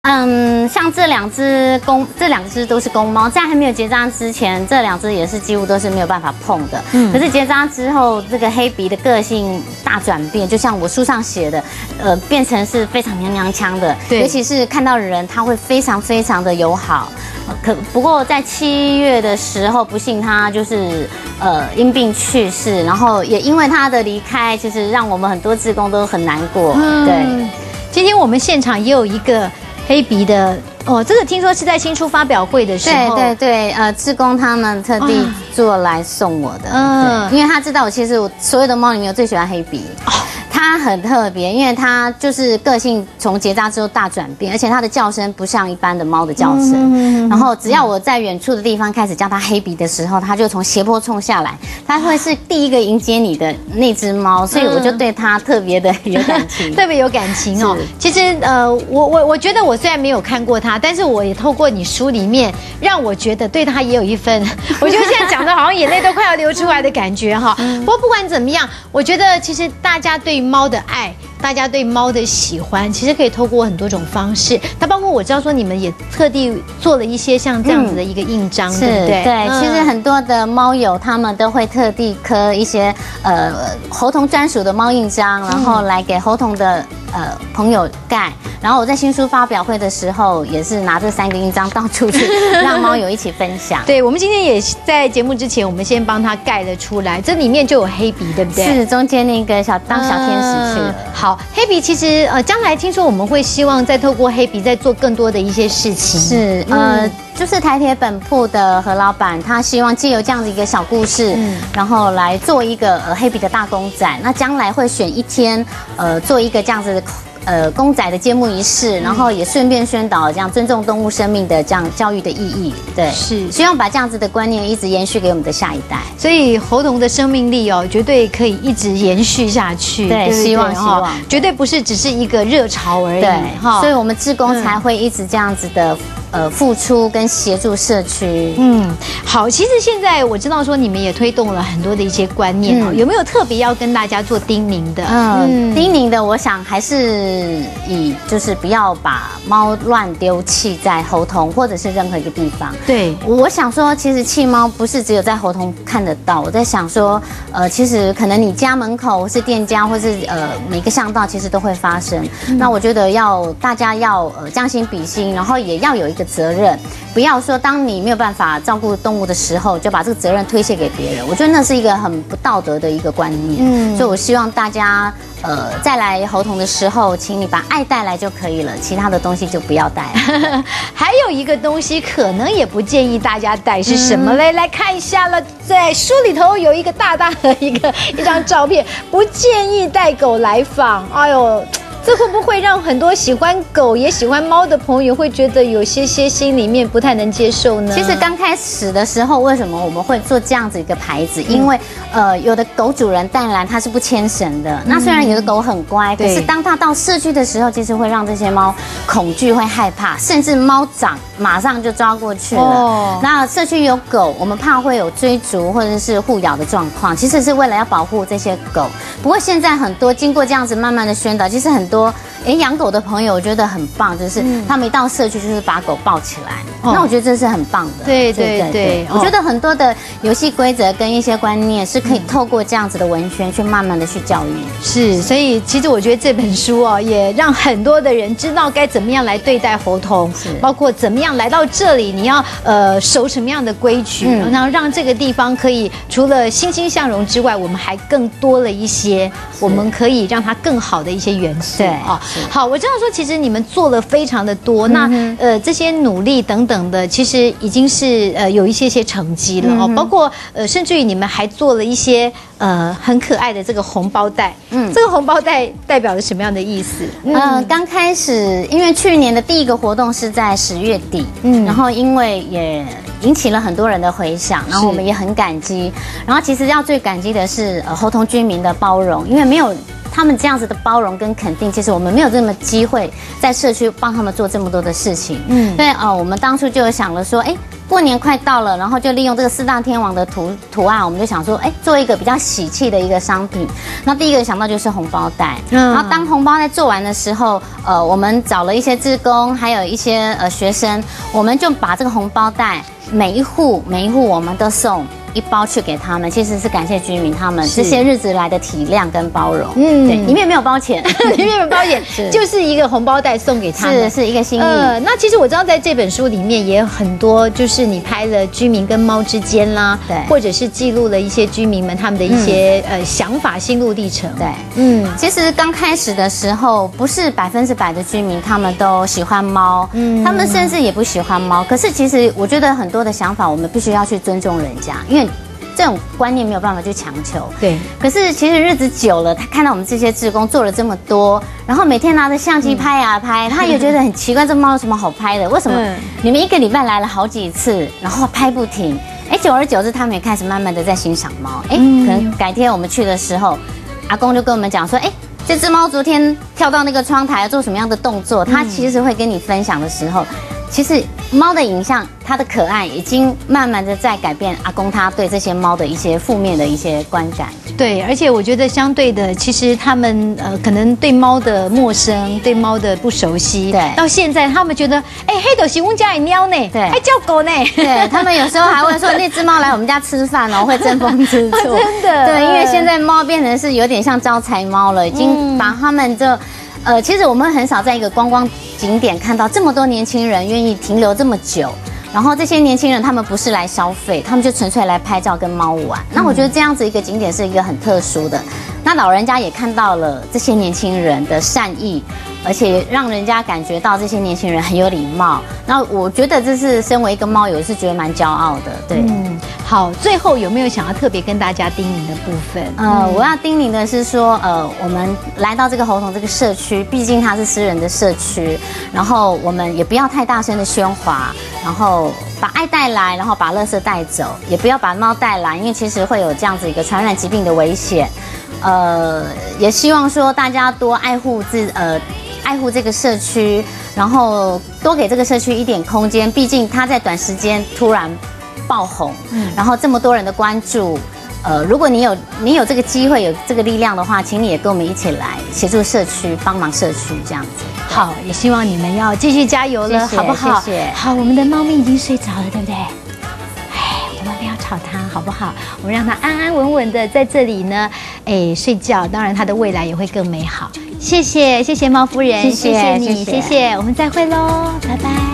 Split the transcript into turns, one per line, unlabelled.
像这两只都是公猫，在还没有结扎之前，这两只也是几乎都是没有办法碰的。可是结扎之后，这个黑鼻的个性大转变，就像我书上写的，变成是非常娘娘腔的，尤其是看到人，他会非常非常的友好。不过在7月的时候，不幸他就是因病去世，然后也因为他的离开，其实让我们很多志工都很难过。对，
今天我们现场也有一个黑鼻的哦，这个听说是在新书发表会的时候，
对，志工他们特地做来送我的，因为他知道其实我所有的猫里面我最喜欢黑鼻。它很特别，因为它就是个性从结扎之后大转变，而且它的叫声不像一般的猫的叫声。然后只要我在远处的地方开始叫它黑鼻的时候，它就从斜坡冲下来，它会是第一个迎接你的那只猫，所以我就对它特别的有感情，
特别有感情哦。其实我觉得我虽然没有看过它，但是我也透过你书里面，让我觉得对它也有一份，我觉得现在讲的好像眼泪都快要流出来的感觉哈。不过不管怎么样，我觉得其实大家对猫的爱，大家对猫的喜欢，其实可以透过很多种方式。它包括我知道说你们也特地做了一些像这样子的一个印章，对不对？
对，其实很多的猫友他们都会特地刻一些猴童专属的猫印章，然后来给猴童的朋友盖。然后我在新书发表会的时候，也是拿这3个印章到处去让猫友一起分享。
对，我们今天也在节目之前，我们先帮它盖了出来，这里面就有黑鼻，对不对？
是，中间那个当小天使去了。
好，黑鼻其实将来听说我们会希望再透过黑鼻再做更多的一些事情。
是，就是台铁本铺的何老板，他希望借由这样的一个小故事，然后来做一个黑鼻的大公仔。那将来会选一天，做一个这样子的。公仔的揭幕仪式，然后也顺便宣导这样尊重动物生命的这样教育的意义。对，是希望把这样子的观念一直延续给我们的下一代。
所以猴童的生命力哦，绝对可以一直延续下去。
对，希望，
绝对不是只是一个热潮而已。
对，所以我们志工才会一直这样子的。付出跟协助社区。
好，其实现在我知道说你们也推动了很多的一些观念哦，有没有特别要跟大家做叮咛的？
叮咛的，我想还是就是不要把猫乱丢弃在猴童或者是任何一个地方。
对，
我想说，其实弃猫不是只有在猴童看得到，我在想说，其实可能你家门口或是店家或是每个巷道其实都会发生。那我觉得大家要将心比心，然后也要有一个责任，不要说当你没有办法照顾动物的时候，就把这个责任推卸给别人。我觉得那是一个很不道德的一个观念。所以我希望大家再来猴童的时候，请你把爱带来就可以了，其他的东西就不要带了。
还有一个东西可能也不建议大家带，是什么嘞？来看一下了，在书里头有一个大大的一张照片，不建议带狗来访。哎呦。这会不会让很多喜欢狗也喜欢猫的朋友会觉得有些心里面不太能接受呢？
其实刚开始的时候，为什么我们会做这样子一个牌子？因为有的狗主人当然它是不牵绳的，那虽然有的狗很乖，可是当它到社区的时候，其实会让这些猫恐惧、会害怕，甚至猫掌马上就抓过去了。那社区有狗，我们怕会有追逐或者是互咬的状况，其实是为了要保护这些狗。不过现在很多经过这样子慢慢的宣导，其实很多养狗的朋友我觉得很棒，就是他们一到社区就是把狗抱起来，那我觉得这是很棒的。
对，
我觉得很多的游戏规则跟一些观念是可以透过这样子的文宣去慢慢的去教育。
是，所以其实我觉得这本书哦，也让很多的人知道该怎么样来对待猴童，包括怎么样来到这里，你要守什么样的规矩，然后让这个地方可以除了欣欣向荣之外，我们还更多了一些我们可以让它更好的一些元素。对。好，我知道说其实你们做了非常的多，那这些努力等等的，其实已经是有一些成绩了哦，包括甚至于你们还做了一些很可爱的这个红包袋。这个红包袋代表了什么样的意思？
刚开始因为去年的第一个活动是在10月底，然后因为也引起了很多人的回响，然后我们也很感激。然后其实要最感激的是猴童居民的包容，因为没有他们这样子的包容跟肯定，其实我们没有这么机会在社区帮他们做这么多的事情。所以我们当初就有想了说， 过年快到了，然后就利用这个4大天王的图案，我们就想说，做一个比较喜气的一个商品。那第一个想到就是红包袋，然后当红包袋做完的时候，我们找了一些志工，还有一些学生，我们就把这个红包袋每一户我们都送1包去给他们，其实是感谢居民他们这些日子来的体谅跟包容。对，里面没有包钱，
里面没有包钱，就是一个红包袋送给他们，
是一个心意。
那其实我知道在这本书里面也有很多，就是你拍了居民跟猫之间啦，对，或者是记录了一些居民们他们的一些想法、心路历程。
对，其实刚开始的时候，不是100%的居民他们都喜欢猫，他们甚至也不喜欢猫。可是其实我觉得很多的想法，我们必须要去尊重人家，因为这种观念没有办法去强求。对，可是其实日子久了，他看到我们这些志工做了这么多，然后每天拿着相机拍啊拍，他也觉得很奇怪，这猫有什么好拍的？为什么你们1个礼拜来了好几次，然后拍不停？久而久之，他们也开始慢慢的在欣赏猫。可能改天我们去的时候，阿公就跟我们讲说，这只猫昨天跳到那个窗台做什么样的动作？他其实会跟你分享的时候，其实猫的影像，它的可爱已经慢慢的在改变阿公他对这些猫的一些负面的一些观感。
对，而且我觉得相对的，其实他们可能对猫的陌生，对猫的不熟悉，对，到现在他们觉得，黑斗是我们家的喵呢，对，还叫狗呢，
对他们有时候还会说那只猫来我们家吃饭哦，会争风吃醋，
真的，
对，因为现在猫变成是有点像招财猫了，已经把他们就。其实我们很少在一个观光景点看到这么多年轻人愿意停留这么久，然后这些年轻人他们不是来消费，他们就纯粹来拍照跟猫玩。那我觉得这样子一个景点是一个很特殊的，那老人家也看到了这些年轻人的善意，而且让人家感觉到这些年轻人很有礼貌。那我觉得这是身为一个猫友是觉得蛮骄傲的。对，
好，最后有没有想要特别跟大家叮咛的部分？
我要叮咛的是说，我们来到这个猴硐这个社区，毕竟它是私人的社区，然后我们也不要太大声的喧哗，然后把爱带来，然后把垃圾带走，也不要把猫带来，因为其实会有这样子一个传染疾病的危险。也希望说大家多爱护这个社区，然后多给这个社区一点空间，毕竟它在短时间突然爆红，然后这么多人的关注，如果你有这个机会，有这个力量的话，请你也跟我们一起来协助社区，帮忙社区这样子。
好，也希望你们要继续加油了，好不好？
谢谢。
好，我们的猫咪已经睡着了，对不对？我们不要吵它，好不好？我们让它安安稳稳的在这里呢，睡觉。当然，它的未来也会更美好。谢谢猫夫人，谢谢你，谢谢。我们再会喽，拜拜。